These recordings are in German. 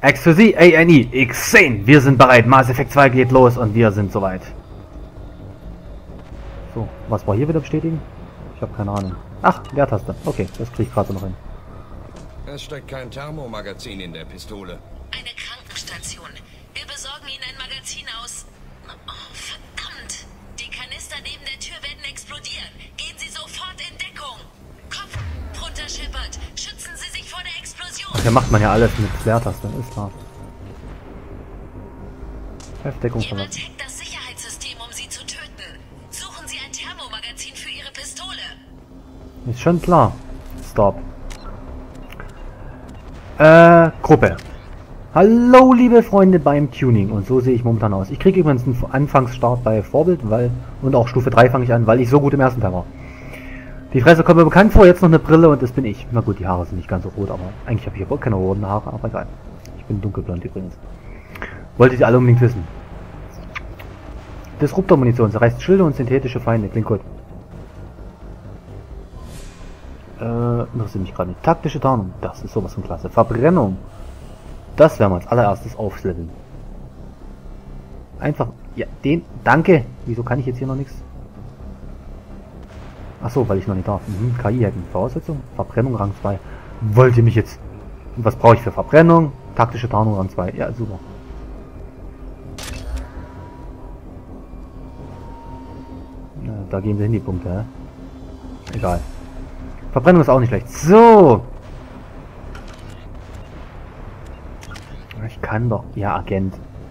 X für Sie, ANI, X10. Wir sind bereit. Mass Effect 2 geht los und wir sind soweit. So, was war hier wieder bestätigen? Ich habe keine Ahnung. Ach, Leertaste. Okay, das kriege ich gerade so noch hin. Es steckt kein Thermomagazin in der Pistole. Eine Krankenstation. Wir besorgen Ihnen ein Magazin aus... Oh, verdammt! Die Kanister neben der Tür werden explodieren. Gehen Sie sofort in Deckung. Kopf runter, Shepard. Schützen Sie sich vor der Explosion. Hier macht man ja alles mit Leertaste, ist klar. Deckung Jemand verlassen. hackt das Sicherheitssystem, um Sie zu töten. Suchen Sie ein Thermomagazin für Ihre Pistole. Ist schon klar. Stop. Gruppe. Hallo liebe Freunde beim Tuning. Und so sehe ich momentan aus. Ich kriege übrigens einen Anfangsstart bei Vorbild, und auch Stufe 3 fange ich an, weil ich so gut im ersten Teil war. Die Fresse kommt mir bekannt vor, jetzt noch eine Brille und das bin ich. Na gut, die Haare sind nicht ganz so rot, aber eigentlich habe ich hier keine roten Haare, aber egal. Ich bin dunkelblond übrigens. Wolltet ihr alle unbedingt wissen. Disruptor-Munition, zerreißt Schilde und synthetische Feinde, klingt gut. Interessiert mich gerade nicht. Taktische Tarnung, das ist sowas von klasse. Verbrennung, das werden wir als allererstes aufleveln. Einfach, ja, danke. Wieso kann ich jetzt hier noch nichts? Achso, weil ich noch nicht darf. KI hacken, Voraussetzung, Verbrennung Rang 2. Wollt ihr mich jetzt... Was brauche ich für Verbrennung? Taktische Tarnung Rang 2, ja super. Ja, da gehen wir hin die Punkte, hä? Egal. Verbrennung ist auch nicht schlecht. So! Ich kann doch... Ja, Agent.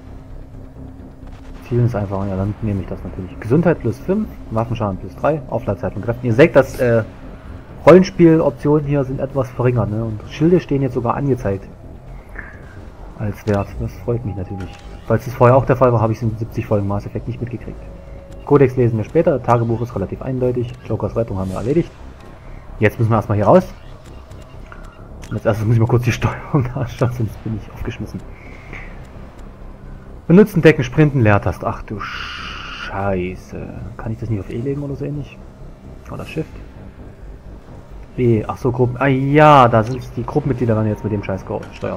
Ziel ist einfach... Ja, dann nehme ich das natürlich. Gesundheit plus 5, Waffenschaden plus 3, Aufladzeit und Kräften. Ihr seht, dass Rollenspieloptionen hier sind etwas verringert, ne? Und Schilde stehen jetzt sogar angezeigt. Als Wert. Das freut mich natürlich. Falls es vorher auch der Fall war, habe ich es in 70 Folgen Mass Effect nicht mitgekriegt. Kodex lesen wir später. Tagebuch ist relativ eindeutig. Jokers Rettung haben wir erledigt. Jetzt müssen wir erstmal hier raus. Und als erstes muss ich mal kurz die Steuerung nachschauen, sonst bin ich aufgeschmissen. Benutzen, Decken, Sprinten, Leertaste. Ach du Scheiße. Kann ich das nicht auf E legen oder so ähnlich? Oder Shift? B. Ach so, Gruppen. Ah ja, da sind die Gruppenmitglieder dann jetzt mit dem Scheiß gesteuert.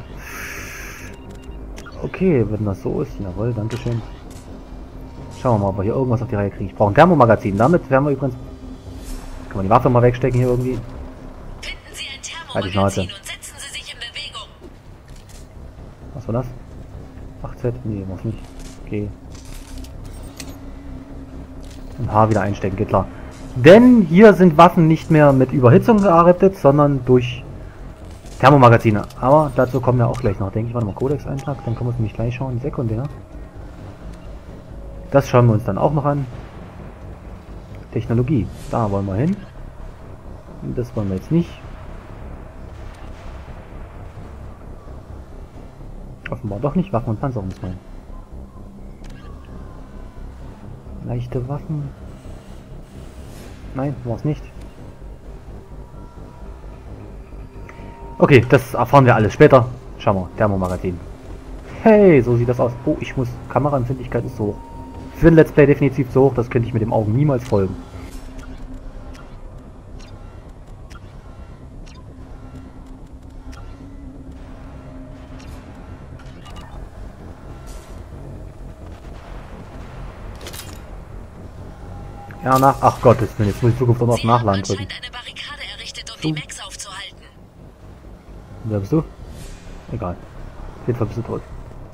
Okay, wenn das so ist. Jawohl, dankeschön. Schauen wir mal, ob wir hier irgendwas auf die Reihe kriegen. Ich brauche ein Thermomagazin. Damit werden wir übrigens... Kann man die Waffe mal wegstecken hier irgendwie? Finden Sie ein Halt die Schnauze. Thermomagazin und setzen Sie sich in Bewegung. Was war das? 8Z? Nee, was nicht. Okay. Und H wieder einstecken, geht klar. Denn hier sind Waffen nicht mehr mit Überhitzung gearbeitet, sondern durch Thermomagazine. Aber dazu kommen wir auch gleich noch, denke ich. Warte mal, Codex-Eintrag, dann können wir es nämlich gleich schauen. Sekundär. Das schauen wir uns dann auch noch an. Technologie, da wollen wir hin. Und das wollen wir jetzt nicht. Offenbar doch nicht. Waffen und Panzerung muss man. Leichte Waffen. Nein, war es nicht. Okay, das erfahren wir alles später. Schauen wir, Thermomagazin. Hey, so sieht das aus. Oh, ich muss... Kameraempfindlichkeit ist so hoch. Für ein Let's Play definitiv so hoch, das könnte ich mit dem Augen niemals folgen. Ja, ach Gottes Willen, jetzt muss ich in Zukunft auch noch auf Nachladen drücken. Eine Barrikade errichtet, um die Mechs aufzuhalten. Wer bist du? Egal. Auf jeden Fall bist du tot.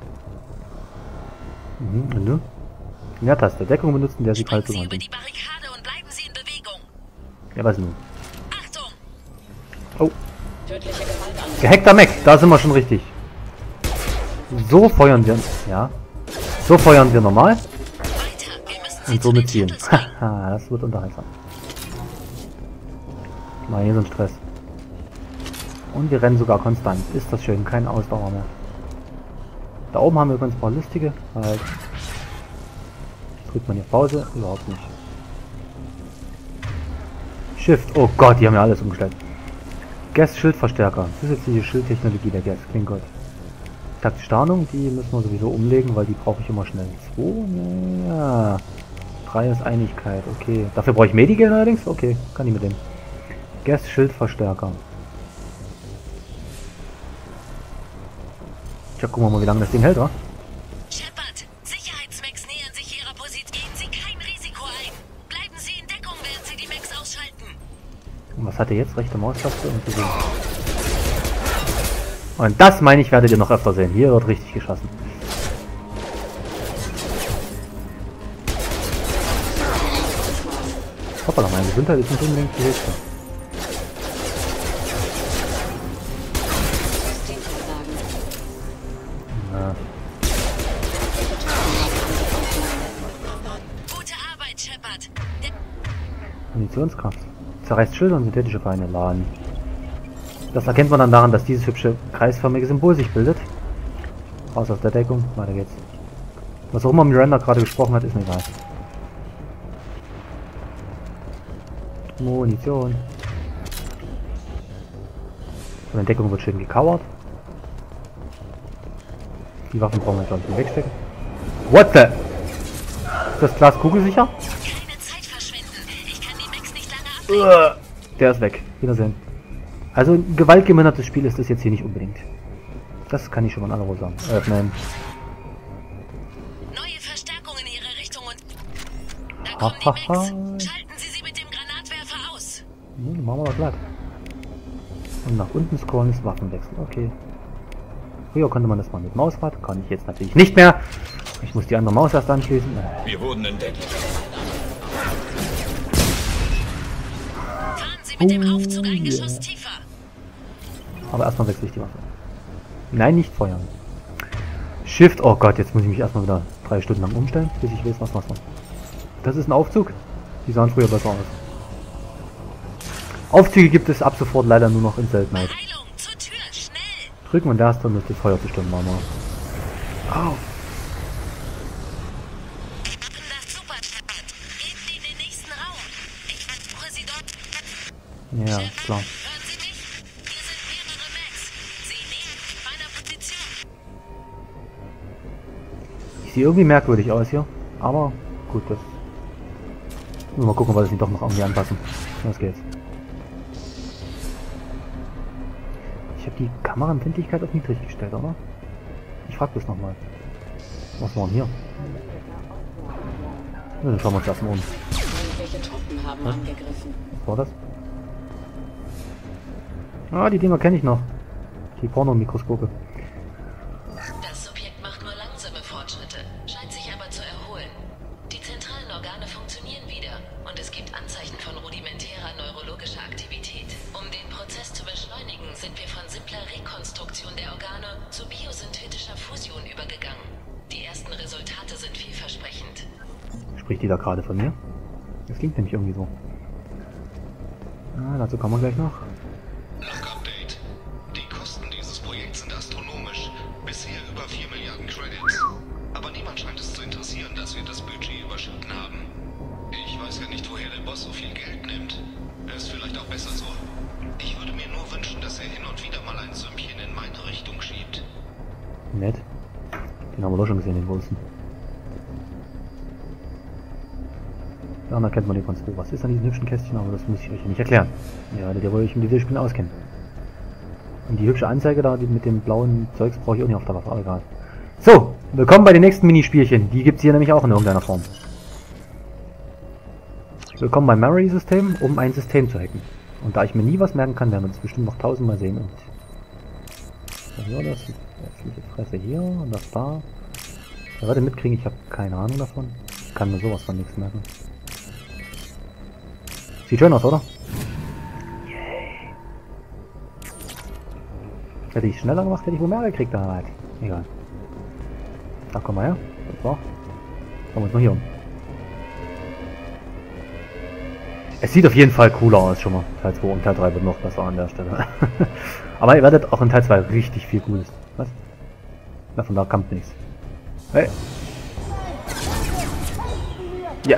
Und du? Leertaste. Deckung benutzen, der sie kalt zu Sie machen. über die Barrikade und bleiben Sie in Bewegung. Ja, was nun? Achtung! Oh. Gehackter Mech, da sind wir schon richtig. So feuern wir. Ja. So feuern wir normal. Weiter, wir müssen Sie Und zu so den mitziehen. Turtles bringen. Haha, das wird unterhaltsam. Mal hier so ein Stress. Und wir rennen sogar konstant. Ist das schön, kein Ausdauer mehr. Da oben haben wir übrigens ein paar lustige. Halt. Drückt man hier Pause? Überhaupt nicht. Shift. Oh Gott, die haben ja alles umgestellt. Gas Schildverstärker. Zusätzliche Schildtechnologie der Gas. Klingt gut. Taktische Tarnung, die müssen wir sowieso umlegen, weil die brauche ich immer schnell. 2, naja. 3 ist Einigkeit, okay. Dafür brauche ich Medigel allerdings? Okay, kann ich mit dem. Gas Schildverstärker. Tja, gucken wir mal, wie lange das Ding hält, wa? Shepard, Sicherheitsmechs nähern sich ihrer Position. Gehen Sie kein Risiko ein. Bleiben Sie in Deckung, während Sie die Mechs ausschalten. Und was hat er jetzt? Rechte Maustaste und so. Und das, meine ich, werdet ihr noch öfter sehen. Hier wird richtig geschossen. Hoppala, meine Gesundheit ist nicht unbedingt die höchste. Ja. Gute Arbeit, Shepard. Munitionskraft. Zerreißt Schilder und synthetische Feinde laden. Das erkennt man dann daran, dass dieses hübsche kreisförmige Symbol sich bildet. Raus aus der Deckung, weiter geht's. Was auch immer Miranda gerade gesprochen hat, ist mir egal. Munition. Von der Deckung wird schön gekauert. Die Waffen brauchen wir, glaube ich, wegstecken. What the? Ist das Glas kugelsicher? Keine Zeit verschwenden. Ich kann die Mechs nicht lange ablenken. Der ist weg. Wiedersehen. Also ein gewaltgemindertes Spiel ist das jetzt hier nicht unbedingt. Das kann ich schon mal in aller Ruhe sagen. Öffnen. Neue Verstärkung in Ihre Richtung und... Da kommen die Mechs. Schalten Sie sie mit dem Granatwerfer aus. Dann machen wir das glatt. Und nach unten scrollen ist Waffenwechsel. Okay. Früher konnte man das mal mit Mausrad. Kann ich jetzt natürlich nicht mehr. Ich muss die andere Maus erst anschließen. Wir wurden entdeckt. Fahren Sie mit dem Aufzug ein Geschoss tiefer. Aber erstmal wechsle ich die Waffe. Nein, nicht feuern. Shift. Oh Gott, jetzt muss ich mich erstmal wieder 3 Stunden lang umstellen, bis ich weiß, was wir. Das ist ein Aufzug. Die sahen früher besser aus. Aufzüge gibt es ab sofort leider nur noch in Seltenheit. Heilung, zur Tür, schnell! Drücken wir das, dann müsste das Feuer bestimmt mal. Au! Das super. Gehen Sie in den nächsten Raum. Ich versuche Sie dort. Ja, klar. Hören Sie mich? Hier sind mehrere Mechs. Sie nehmen meiner Position. Ich sehe irgendwie merkwürdig aus hier. Aber gut, das. Mal gucken, weil sie doch noch irgendwie anpassen. Los geht's. Ich habe die Kameraempfindlichkeit auf niedrig gestellt, oder? Ich frag das nochmal. Was war denn hier? Ja, dann schauen wir uns das mal um. Welche Truppen haben angegriffen? Was war das? Ah, die Dinger kenne ich noch. Die Pornomikroskope. Das Subjekt macht nur langsame Fortschritte, scheint sich aber zu erholen. Die zentralen Organe funktionieren wieder und es gibt Anzeichen von rudimentärer neurologischer Aktivität. Um den Prozess zu beschleunigen, sind wir von simpler Rekonstruktion der Organe zu biosynthetischer Fusion übergegangen. Die ersten Resultate sind vielversprechend. Spricht die da gerade von mir? Das klingt nämlich irgendwie so. Ah, dazu kommen wir gleich noch. Log-Update. Die Kosten dieses Projekts sind astronomisch. Bisher über 4 Milliarden Credits. Aber niemand scheint es zu interessieren, dass wir das Budget überschritten haben. Ich weiß ja nicht, woher der Boss so viel Geld nimmt. Ist vielleicht auch besser so. Ich würde mir nur wünschen, dass er hin und wieder mal ein Sümmchen in meine Richtung schiebt. Nett. Den haben wir doch schon gesehen, den Wulsten. Dann erkennt man die Konstruktion. Was ist an diesen hübschen Kästchen, aber das muss ich euch ja nicht erklären. Ihr werdet ja wohl euch mit diesem Spiel auskennen. Und die hübsche Anzeige da, die mit dem blauen Zeugs, brauche ich auch nicht auf der Waffe, aber egal. So, willkommen bei den nächsten Minispielchen. Die gibt es hier nämlich auch in irgendeiner Form. Willkommen beim Memory-System, um ein System zu hacken. Und da ich mir nie was merken kann, werden wir das bestimmt noch 1000-mal sehen. Und was war das? Die Fresse hier und das da. Wer wird mitkriegen? Ich habe keine Ahnung davon. Ich kann mir sowas von nichts merken. Sieht schön aus, oder? Yay. Hätte ich schneller gemacht, hätte ich wohl mehr gekriegt, da halt. Egal. Da komm mal her. Das war. Schauen wir uns mal hier um. Es sieht auf jeden Fall cooler aus schon mal. Teil 2 und Teil 3 wird noch besser an der Stelle. Aber ihr werdet auch in Teil 2 richtig viel Cooles. Was? Na, von da kommt nichts. Hey. Ja.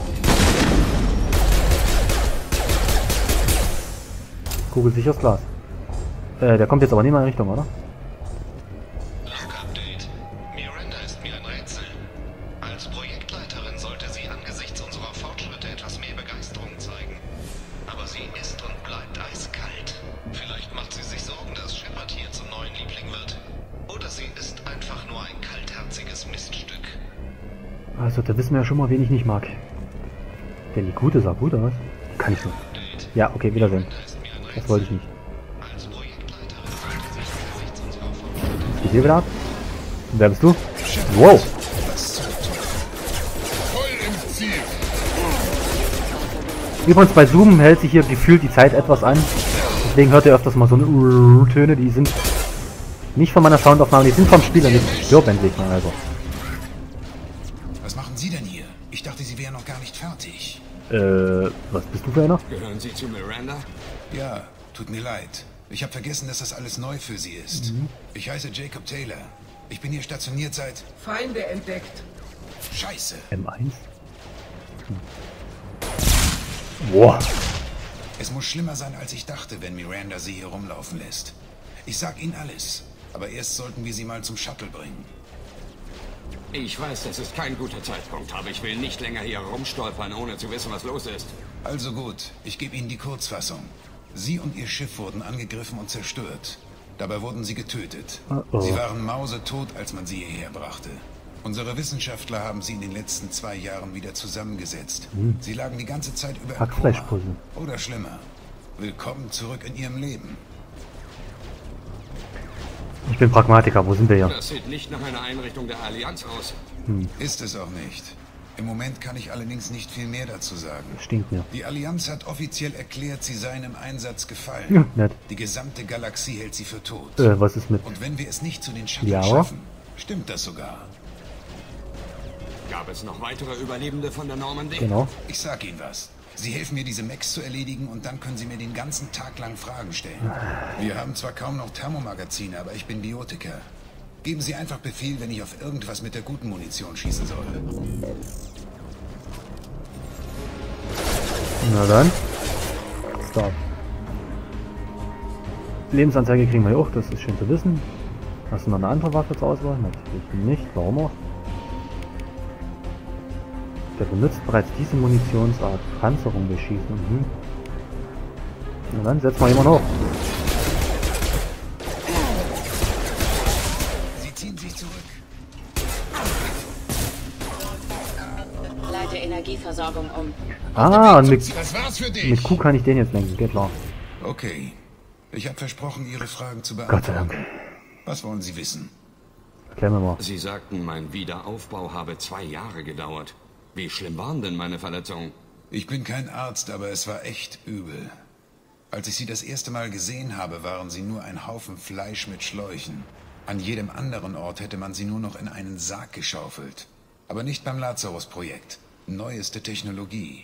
Kugelsicheres Glas. Der kommt jetzt aber nicht mal in Richtung, oder? Log-Update. Miranda ist mir ein Rätsel. Als Projektleiterin sollte sie angesichts unserer Fortschritte etwas mehr Begeisterung zeigen. Aber sie ist und bleibt eiskalt. Vielleicht macht sie sich Sorgen, dass Shepard hier zum neuen Liebling wird. Oder sie ist So, da wissen wir ja schon mal, wen ich nicht mag. Der Likute sah gut aus. Kann ich so. Ja, okay, Wiedersehen. Das wollte ich nicht. Was geht hier wieder ab? Wer bist du? Wow! Übrigens, bei Zoom hält sich hier gefühlt die Zeit etwas an. Deswegen hört ihr öfters mal so eine Töne, die sind nicht von meiner Soundaufnahme, die sind vom Spieler, nicht stirbt endlich mal, also. Was machen Sie denn hier? Ich dachte, Sie wären noch gar nicht fertig. Was bist du für einer? Gehören Sie zu Miranda? Ja, tut mir leid. Ich habe vergessen, dass das alles neu für Sie ist. Ich heiße Jacob Taylor. Ich bin hier stationiert seit... Feinde entdeckt. Scheiße. M1? Boah. Es muss schlimmer sein, als ich dachte, wenn Miranda Sie hier rumlaufen lässt. Ich sag Ihnen alles. Aber erst sollten wir Sie mal zum Shuttle bringen. Ich weiß, das ist kein guter Zeitpunkt, aber ich will nicht länger hier rumstolpern, ohne zu wissen, was los ist. Also gut, ich gebe Ihnen die Kurzfassung. Sie und Ihr Schiff wurden angegriffen und zerstört. Dabei wurden Sie getötet. Sie waren mausetot, als man Sie hierher brachte. Unsere Wissenschaftler haben Sie in den letzten 2 Jahren wieder zusammengesetzt. Sie lagen die ganze Zeit über im Koma. Hackfleischpuzzle. Oder schlimmer. Willkommen zurück in Ihrem Leben. Ich bin Pragmatiker, wo sind wir hier? Das sieht nicht nach einer Einrichtung der Allianz aus. Ist es auch nicht. Im Moment kann ich allerdings nicht viel mehr dazu sagen. Stinkt mir. Die Allianz hat offiziell erklärt, sie seien im Einsatz gefallen. Ja, nett. Die gesamte Galaxie hält sie für tot. Was ist mit... Und wenn wir es nicht zu den Shuttle Ja. schaffen, stimmt das sogar. Gab es noch weitere Überlebende von der Normandie? Genau. Ich sag Ihnen was. Sie helfen mir, diese Mechs zu erledigen und dann können Sie mir den ganzen Tag lang Fragen stellen. Wir haben zwar kaum noch Thermomagazine, aber ich bin Biotiker. Geben Sie einfach Befehl, wenn ich auf irgendwas mit der guten Munition schießen soll. Na dann. Start. Lebensanzeige kriegen wir hier auch, das ist schön zu wissen. Hast du noch eine andere Waffe zur Auswahl? Natürlich nicht. Warum auch? Der benutzt bereits diese Munitionsart. Panzerung beschießen. Na dann, setz mal jemand hoch. Sie ziehen sich zurück. Leite Energieversorgung um. Ah, und Das war's für dich. mit Q kann ich den jetzt lenken, geht klar. Okay. Ich habe versprochen, Ihre Fragen zu Gott sei beantworten. Dank. Was wollen Sie wissen? Erklär mir mal. Sie sagten, mein Wiederaufbau habe 2 Jahre gedauert. Wie schlimm waren denn meine Verletzungen? Ich bin kein Arzt, aber es war echt übel. Als ich Sie das erste Mal gesehen habe, waren Sie nur ein Haufen Fleisch mit Schläuchen. An jedem anderen Ort hätte man Sie nur noch in einen Sarg geschaufelt. Aber nicht beim Lazarus-Projekt. Neueste Technologie.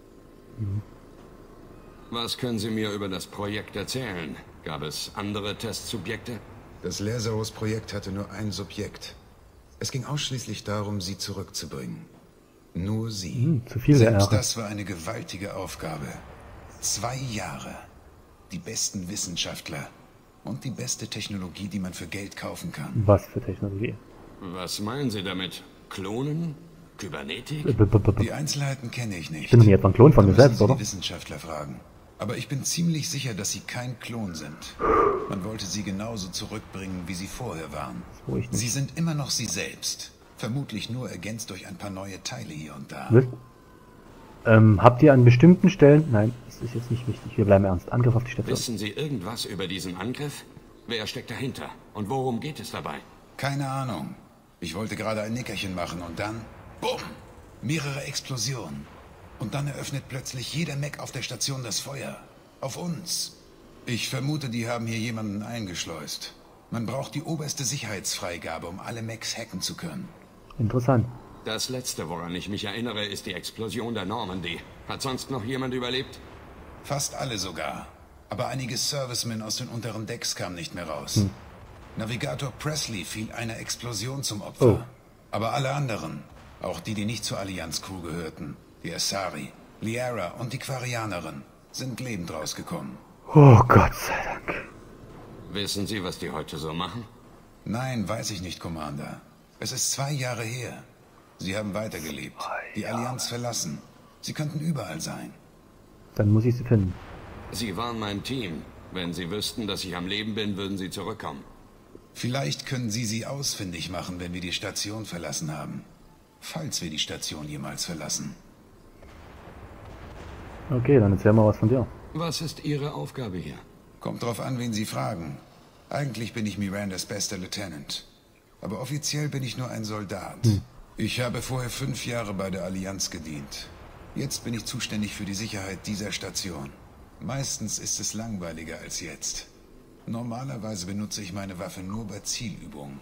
Was können Sie mir über das Projekt erzählen? Gab es andere Testsubjekte? Das Lazarus-Projekt hatte nur ein Subjekt. Es ging ausschließlich darum, Sie zurückzubringen. Nur Sie. Zu viel der Selbst Ehre. das war eine gewaltige Aufgabe. 2 Jahre. Die besten Wissenschaftler. Und die beste Technologie, die man für Geld kaufen kann. Was für Technologie? Was meinen Sie damit? Klonen? Kybernetik? Die Einzelheiten kenne ich nicht. Ich bin doch nicht etwa ein Klon von Da mir müssen selbst, Sie oder? die Wissenschaftler fragen. Aber ich bin ziemlich sicher, dass Sie kein Klon sind. Man wollte Sie genauso zurückbringen, wie Sie vorher waren. wo ich nicht. Sie sind immer noch Sie selbst. Vermutlich nur ergänzt durch ein paar neue Teile hier und da. Was? Habt ihr an bestimmten Stellen... Nein, das ist jetzt nicht wichtig. Wir bleiben ernst. Angriff auf die Station. Wissen Sie irgendwas über diesen Angriff? Wer steckt dahinter? Und worum geht es dabei? Keine Ahnung. Ich wollte gerade ein Nickerchen machen und dann... Bumm! Mehrere Explosionen. Und dann eröffnet plötzlich jeder Mech auf der Station das Feuer. Auf uns. Ich vermute, die haben hier jemanden eingeschleust. Man braucht die oberste Sicherheitsfreigabe, um alle Mechs hacken zu können. Interessant. Das letzte, woran ich mich erinnere, ist die Explosion der Normandie. Hat sonst noch jemand überlebt? Fast alle sogar. Aber einige Servicemen aus den unteren Decks kamen nicht mehr raus. Navigator Presley fiel einer Explosion zum Opfer. Oh. Aber alle anderen, auch die, die nicht zur Allianz-Crew gehörten, die Asari, Liara und die Quarianerin, sind lebend rausgekommen. Oh Gott sei Dank. Wissen Sie, was die heute so machen? Nein, weiß ich nicht, Commander. Es ist 2 Jahre her. Sie haben weitergelebt, die Allianz verlassen. Sie könnten überall sein. Dann muss ich sie finden. Sie waren mein Team. Wenn Sie wüssten, dass ich am Leben bin, würden Sie zurückkommen. Vielleicht können Sie sie ausfindig machen, wenn wir die Station verlassen haben. falls wir die Station jemals verlassen. Okay, dann erzähl mal was von dir. Was ist Ihre Aufgabe hier? Kommt drauf an, wen Sie fragen. Eigentlich bin ich Mirandas bester Lieutenant. Aber offiziell bin ich nur ein Soldat. Ich habe vorher 5 Jahre bei der Allianz gedient. Jetzt bin ich zuständig für die Sicherheit dieser Station. Meistens ist es langweiliger als jetzt. Normalerweise benutze ich meine Waffe nur bei Zielübungen.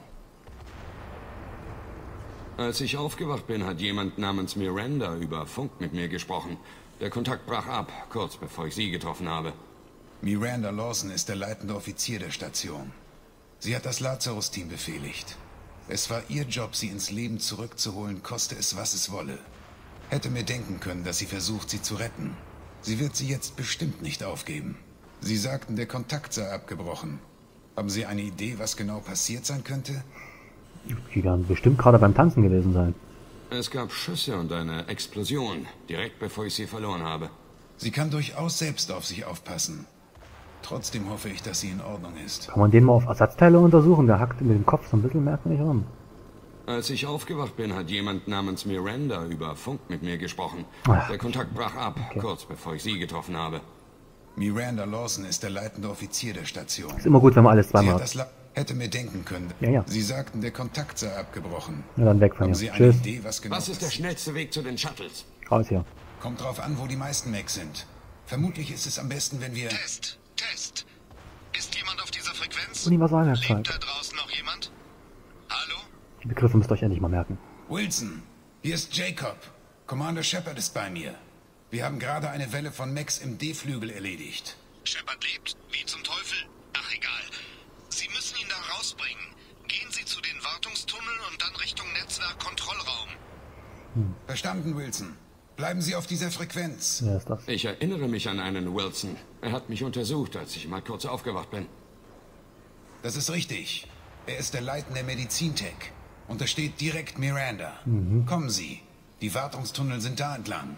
Als ich aufgewacht bin, hat jemand namens Miranda über Funk mit mir gesprochen. Der Kontakt brach ab, kurz bevor ich Sie getroffen habe. Miranda Lawson ist der leitende Offizier der Station. Sie hat das Lazarus-Team befehligt. Es war ihr Job, sie ins Leben zurückzuholen, koste es, was es wolle. Hätte mir denken können, dass sie versucht, sie zu retten. Sie wird sie jetzt bestimmt nicht aufgeben. Sie sagten, der Kontakt sei abgebrochen. Haben Sie eine Idee, was genau passiert sein könnte? Die werden bestimmt gerade beim Tanzen gewesen sein. Es gab Schüsse und eine Explosion, direkt bevor ich sie verloren habe. Sie kann durchaus selbst auf sich aufpassen. Trotzdem hoffe ich, dass sie in Ordnung ist. Kann man den mal auf Ersatzteile untersuchen? Der hackt mit dem Kopf so ein bisschen merkwürdig rum. Als ich aufgewacht bin, hat jemand namens Miranda über Funk mit mir gesprochen. Ach. Der Kontakt brach ab, kurz bevor ich Sie getroffen habe. Miranda Lawson ist der leitende Offizier der Station. Ist immer gut, wenn man alles Sie zweimal hat hat. das hätte mir denken können. Ja. Sie sagten, der Kontakt sei abgebrochen. Ja, dann weg von Haben hier. Sie eine Tschüss. Idee, was genau Was ist der passiert? schnellste Weg zu den Shuttles? Raus hier. Kommt drauf an, wo die meisten Macs sind. Vermutlich ist es am besten, wenn wir... Test. Ist jemand auf dieser Frequenz? Universalwerkzeug. Lebt da draußen noch jemand? Hallo? Die Begriffe müsst ihr euch endlich mal merken. Wilson, hier ist Jacob. Commander Shepard ist bei mir. Wir haben gerade eine Welle von Macs im D-Flügel erledigt. Shepard lebt? Wie zum Teufel? Ach, egal. Sie müssen ihn da rausbringen. Gehen Sie zu den Wartungstunneln und dann Richtung Netzwerkkontrollraum. Verstanden, Wilson. Bleiben Sie auf dieser Frequenz. Wer ist das? Ich erinnere mich an einen Wilson. Er hat mich untersucht, als ich mal kurz aufgewacht bin. Das ist richtig. Er ist der leitende Medizintech. Untersteht direkt Miranda. Kommen Sie. Die Wartungstunnel sind da entlang.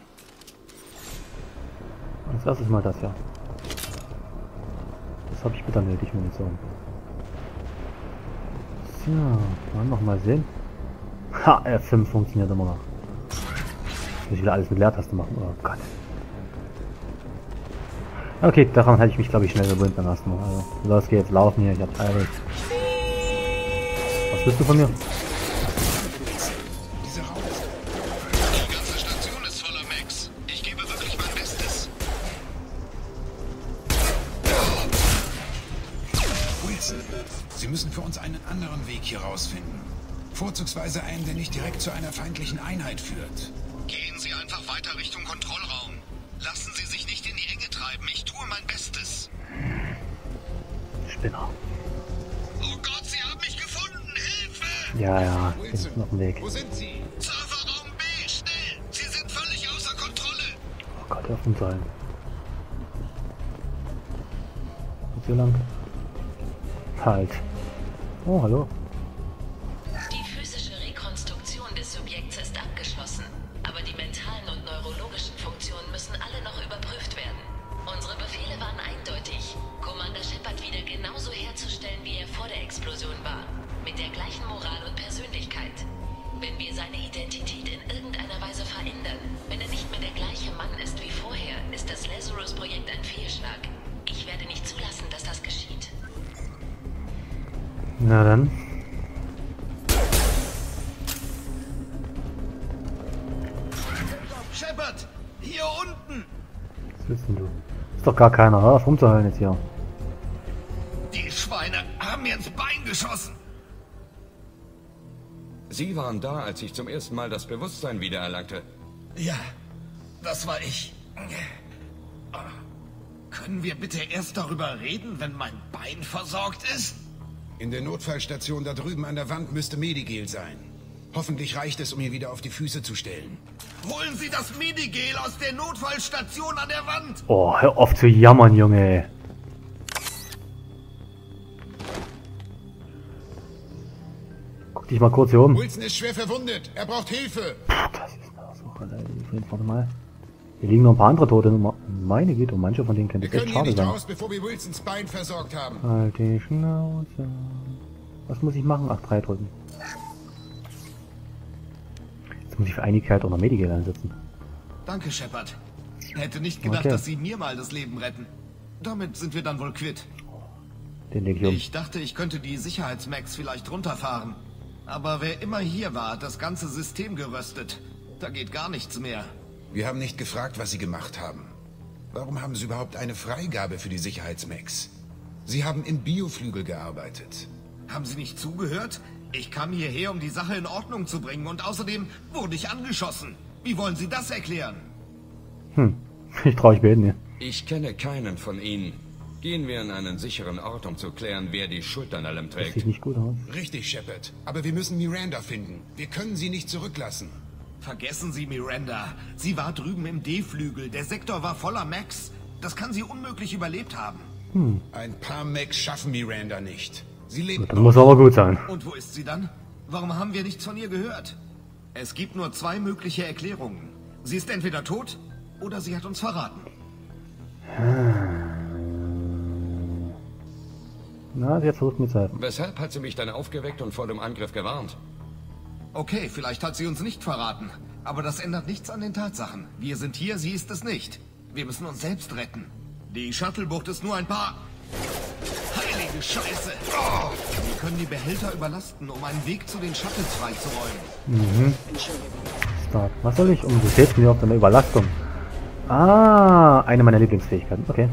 Als erstes mal das ja. Das habe ich bitter nötig, Munition. So, wollen wir noch mal sehen. Ha, F5 funktioniert immer noch. Muss ich wieder alles mit Leertaste machen, oh Gott. Okay, daran hätte ich mich, glaube ich, schnell gewöhnt beim ersten Mal. Also, los geht's, laufen hier, ich hab's eilig. Was bist du von mir? Dieser Raum ist... Die ganze Station ist voller Max. Ich gebe wirklich mein Bestes. Wilson, Sie müssen für uns einen anderen Weg hier rausfinden. Vorzugsweise einen, der nicht direkt zu einer feindlichen Einheit führt. Gehen Sie einfach weiter Richtung Kontrollraum. Lassen Sie sich nicht in die Enge treiben. Ich tue mein Bestes. Spinner. Oh Gott, Sie haben mich gefunden. Hilfe! Ja, ist noch ein Weg. Wo sind Sie? Serverraum B, schnell! Sie sind völlig außer Kontrolle. Oh Gott, öffnen sollen. Und so lang. Halt. Oh, hallo. Die physische Rekonstruktion des Subjekts ist abgeschlossen, aber die mentalen und neurologischen Funktionen müssen alle noch überprüft werden. Unsere Befehle waren eindeutig, Commander Shepard wieder genauso herzustellen, wie er vor der Explosion war, mit der gleichen Moral und Persönlichkeit. Wenn wir seine Identität in irgendeiner Weise verändern, wenn er nicht mehr der gleiche Mann ist wie vorher, ist das Lazarus-Projekt ein Fehlschlag. Ich werde nicht zulassen, dass das geschieht. Na dann. Shepard, hier unten! Was willst denn du? Ist doch gar keiner, hör auf rumzuheulen jetzt hier. Die Schweine haben mir ins Bein geschossen. Sie waren da, als ich zum ersten Mal das Bewusstsein wiedererlangte. Ja, das war ich. Können wir bitte erst darüber reden, wenn mein Bein versorgt ist? In der Notfallstation da drüben an der Wand müsste Medigel sein. Hoffentlich reicht es, um ihn wieder auf die Füße zu stellen. Holen Sie das Medigel aus der Notfallstation an der Wand! Oh, hör auf zu jammern, Junge. Guck dich mal kurz hier um. Wilson ist schwer verwundet. Er braucht Hilfe. Das ist das so, Alter. Warte mal. Hier liegen noch ein paar andere Tote. Meine Güte, und manche von denen könnte Wir es echt können hier schade nicht sein. raus, bevor wir Wilsons Bein versorgt haben. Halt die Schnauze. Was muss ich machen? Ach, 3 drücken. Jetzt muss ich für Einigkeit oder Medical einsetzen. Danke, Shepard. Hätte nicht gedacht, Okay. dass Sie mir mal das Leben retten. Damit sind wir dann wohl quitt. Den lege ich um. Ich dachte, ich könnte die Sicherheitsmax vielleicht runterfahren. Aber wer immer hier war, hat das ganze System geröstet. Da geht gar nichts mehr. Wir haben nicht gefragt, was Sie gemacht haben. Warum haben Sie überhaupt eine Freigabe für die Sicherheitsmax? Sie haben im Bioflügel gearbeitet. Haben Sie nicht zugehört? Ich kam hierher, um die Sache in Ordnung zu bringen. Und außerdem wurde ich angeschossen. Wie wollen Sie das erklären? Ich traue ich beten, ja. Ich kenne keinen von ihnen. Gehen wir an einen sicheren Ort, um zu klären, wer die Schuld an allem Das trägt. sieht nicht gut aus. Richtig, Shepard. Aber wir müssen Miranda finden. Wir können sie nicht zurücklassen. Vergessen Sie Miranda. Sie war drüben im D-Flügel. Der Sektor war voller Max. Das kann sie unmöglich überlebt haben. Ein paar Max schaffen Miranda nicht. Sie lebt Das muss aber gut sein. Und wo ist sie dann? Warum haben wir nichts von ihr gehört? Es gibt nur zwei mögliche Erklärungen. Sie ist entweder tot oder sie hat uns verraten. Na, sie hat versucht mir zu helfen. Weshalb hat sie mich dann aufgeweckt und vor dem Angriff gewarnt? Okay, vielleicht hat sie uns nicht verraten. Aber das ändert nichts an den Tatsachen. Wir sind hier, sie ist es nicht. Wir müssen uns selbst retten. Die Shuttlebucht ist nur ein paar... Heilige Scheiße! Oh, wir können die Behälter überlasten, um einen Weg zu den Shuttles freizuräumen. Start. Was soll ich? Das hilft mir auf eine Überlastung. Ah, eine meiner Lieblingsfähigkeiten. Okay.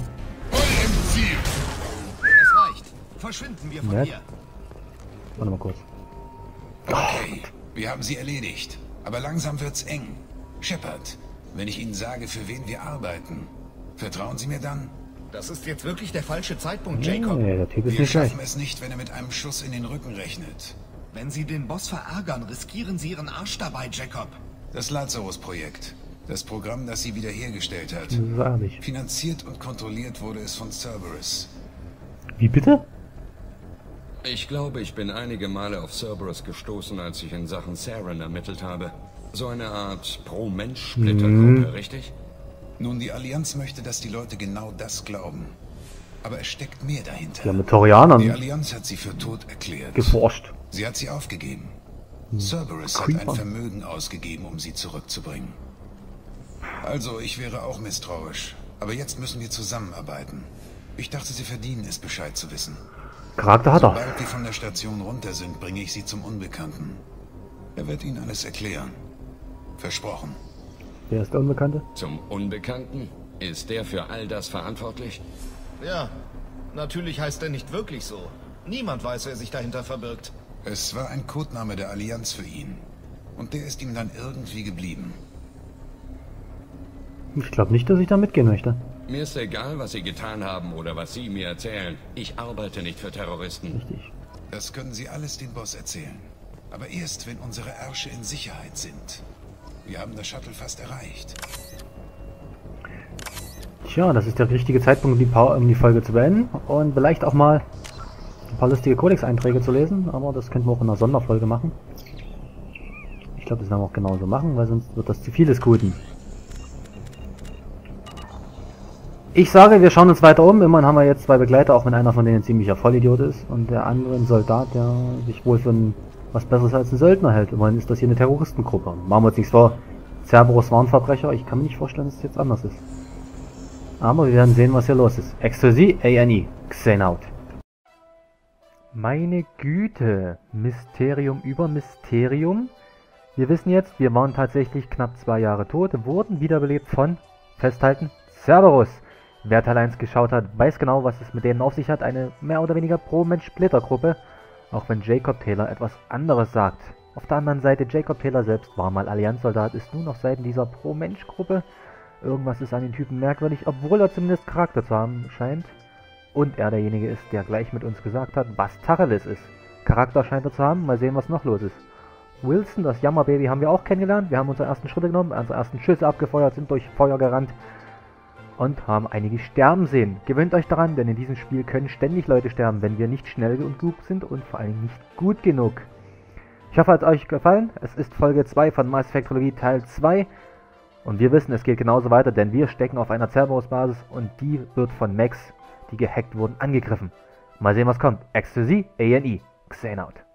Es reicht. Verschwinden wir von Nett. hier. Warte mal kurz. Okay, wir haben sie erledigt. Aber langsam wird's eng. Shepard, wenn ich Ihnen sage, für wen wir arbeiten, vertrauen Sie mir dann? Das ist jetzt wirklich der falsche Zeitpunkt, Jacob. Ja, der Typ ist Wir nicht schlecht. schaffen es nicht, wenn er mit einem Schuss in den Rücken rechnet. Wenn Sie den Boss verärgern, riskieren Sie Ihren Arsch dabei, Jacob. Das Lazarus-Projekt. Das Programm, das sie wiederhergestellt hat. Sag ich. Finanziert und kontrolliert wurde es von Cerberus. Wie bitte? Ich glaube, ich bin einige Male auf Cerberus gestoßen, als ich in Sachen Saren ermittelt habe. So eine Art Pro-Mensch-Splittergruppe, richtig? Nun, die Allianz möchte, dass die Leute genau das glauben. Aber es steckt mehr dahinter. Die haben mit Torianern Die Allianz hat sie für tot erklärt. geforscht. Sie hat sie aufgegeben. Cerberus hat Creeper. ein Vermögen ausgegeben, um sie zurückzubringen. Also, ich wäre auch misstrauisch. Aber jetzt müssen wir zusammenarbeiten. Ich dachte, Sie verdienen es, Bescheid zu wissen. Charakter hat er. Sobald wir von der Station runter sind, bringe ich Sie zum Unbekannten. Er wird Ihnen alles erklären. Versprochen. Wer ist der Unbekannte? Zum Unbekannten? Ist der für all das verantwortlich? Ja, natürlich heißt er nicht wirklich so. Niemand weiß, wer sich dahinter verbirgt. Es war ein Codename der Allianz für ihn. Und der ist ihm dann irgendwie geblieben. Ich glaube nicht, dass ich da mitgehen möchte. Mir ist egal, was Sie getan haben oder was Sie mir erzählen. Ich arbeite nicht für Terroristen. Richtig. Das können Sie alles dem Boss erzählen. Aber erst, wenn unsere Ärsche in Sicherheit sind. Wir haben das Shuttle fast erreicht. Tja, das ist der richtige Zeitpunkt, um die Folge zu beenden. Und vielleicht auch mal ein paar lustige Codex-Einträge zu lesen. Aber das könnten wir auch in einer Sonderfolge machen. Ich glaube, das werden wir auch genauso machen, weil sonst wird das zu viel des Guten. Ich sage, wir schauen uns weiter um. Immerhin haben wir jetzt zwei Begleiter, auch wenn einer von denen ein ziemlicher Vollidiot ist. Und der andere ein Soldat, der sich wohl für was Besseres als ein Söldner hält. Immerhin ist das hier eine Terroristengruppe. Machen wir uns nichts vor. Cerberus war ein Verbrecher. Ich kann mir nicht vorstellen, dass es jetzt anders ist. Aber wir werden sehen, was hier los ist. Extrusi, ANI, Xenaut. Meine Güte. Mysterium über Mysterium. Wir wissen jetzt, wir waren tatsächlich knapp 2 Jahre tot, wurden wiederbelebt von, festhalten, Cerberus. Wer Teil 1 geschaut hat, weiß genau, was es mit denen auf sich hat. Eine mehr oder weniger Pro-Mensch-Splitter-Gruppe. Auch wenn Jacob Taylor etwas anderes sagt. Auf der anderen Seite, Jacob Taylor selbst war mal Allianzsoldat, ist nun auf Seiten dieser Pro-Mensch-Gruppe. Irgendwas ist an den Typen merkwürdig, obwohl er zumindest Charakter zu haben scheint. Und er derjenige ist, der gleich mit uns gesagt hat, was Tacheles ist. Charakter scheint er zu haben, mal sehen, was noch los ist. Wilson, das Jammerbaby, haben wir auch kennengelernt. Wir haben unsere ersten Schritte genommen, unsere ersten Schüsse abgefeuert, sind durch Feuer gerannt. Und haben einige sterben sehen. Gewöhnt euch daran, denn in diesem Spiel können ständig Leute sterben, wenn wir nicht schnell und klug sind und vor allem nicht gut genug. Ich hoffe, es hat euch gefallen. Es ist Folge 2 von Mass Effect Trilogie Teil 2. Und wir wissen, es geht genauso weiter, denn wir stecken auf einer Cerberus-Basis und die wird von Max, die gehackt wurden, angegriffen. Mal sehen, was kommt. Ecstasy, ANI, Xenaut.